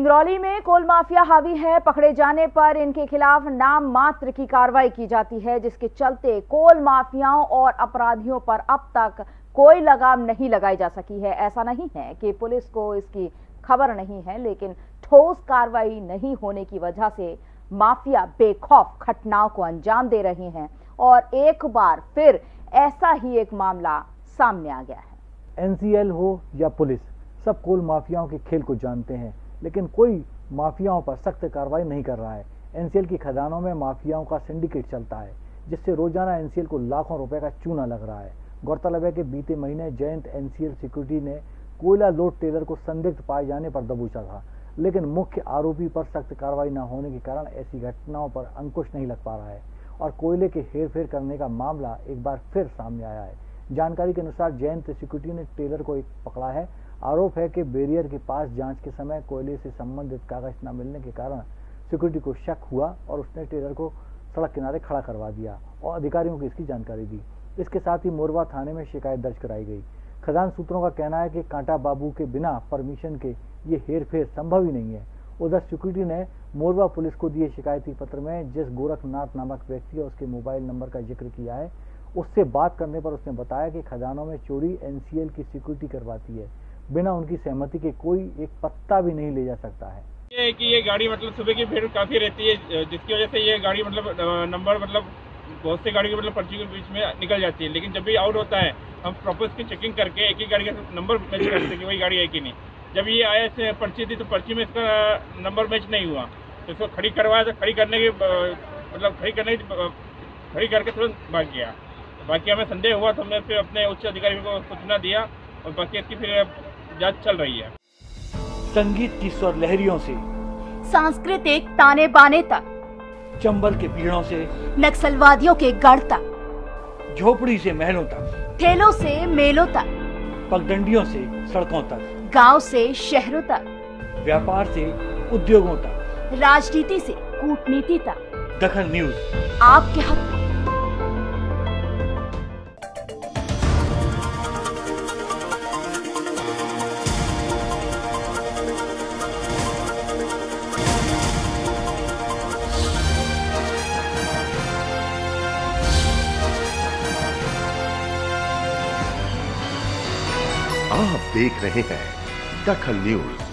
सिंगरौली में कोल माफिया हावी है। पकड़े जाने पर इनके खिलाफ नाम मात्र की कार्रवाई की जाती है, जिसके चलते कोल माफियाओं और अपराधियों पर अब तक कोई लगाम नहीं लगाई जा सकी है। ऐसा नहीं है कि पुलिस को इसकी खबर नहीं है, लेकिन ठोस कार्रवाई नहीं होने की वजह से माफिया बेखौफ घटनाओं को अंजाम दे रहे हैं और एक बार फिर ऐसा ही एक मामला सामने आ गया है। एनसीएल हो या पुलिस, सब कोल माफियाओं के खेल को जानते हैं, लेकिन कोई माफियाओं पर सख्त कार्रवाई नहीं कर रहा है। एनसीएल की खदानों में माफियाओं का सिंडिकेट चलता है, जिससे रोजाना एनसीएल को लाखों रुपए का चूना लग रहा है। गौरतलब है कि बीते महीने जयंत एनसीएल सिक्योरिटी ने कोयला लोड टेलर को संदिग्ध पाए जाने पर दबोचा था, लेकिन मुख्य आरोपी पर सख्त कार्रवाई न होने के कारण ऐसी घटनाओं पर अंकुश नहीं लग पा रहा है और कोयले के हेरफेर करने का मामला एक बार फिर सामने आया है। जानकारी के अनुसार जयंत सिक्योरिटी ने टेलर को पकड़ा है। आरोप है कि बैरियर के पास जांच के समय कोयले से संबंधित कागज न मिलने के कारण सिक्योरिटी को शक हुआ और उसने टेलर को सड़क किनारे खड़ा करवा दिया और अधिकारियों को इसकी जानकारी दी। इसके साथ ही मोरवा थाने में शिकायत दर्ज कराई गई। खदान सूत्रों का कहना है कि कांटा बाबू के बिना परमिशन के ये हेरफेर संभव ही नहीं है। उधर सिक्योरिटी ने मोरवा पुलिस को दिए शिकायती पत्र में जिस गोरखनाथ नामक व्यक्ति और उसके मोबाइल नंबर का जिक्र किया है, उससे बात करने पर उसने बताया कि खदानों में चोरी एनसीएल की सिक्योरिटी करवाती है। बिना उनकी सहमति के कोई एक पत्ता भी नहीं ले जा सकता है। ये गाड़ी मतलब सुबह की भीड़ काफी रहती है, जिसकी वजह से ये गाड़ी मतलब नंबर मतलब बहुत सी गाड़ी की मतलब पर्ची के बीच में निकल जाती है, लेकिन जब भी आउट होता है हम प्रॉपर इसकी चेकिंग करके एक ही गाड़ी का नंबर मैच करते हैं कि वही गाड़ी है कि नहीं। जब ये आया से पर्ची थी तो पर्ची में इसका नंबर मैच नहीं हुआ, तो इसको खड़ी करवाया, तो खड़ी करने की मतलब खड़ी करके तुरंत भाग गया। बाकी हमें संदेह हुआ तो हमने फिर अपने उच्च अधिकारियों को सूचना दिया और बाकी इसकी फिर जांच चल रही है। संगीत की स्वर लहरियों से सांस्कृतिक ताने बाने तक, चंबल के पीड़ों से नक्सलवादियों के गढ़ तक, झोपड़ी से महलों तक, ठेलों से मेलों तक, पगडंडियों से सड़कों तक, गांव से शहरों तक, व्यापार से उद्योगों तक, राजनीति से कूटनीति तक, दखल न्यूज आपके हक में। आप देख रहे हैं दखल न्यूज।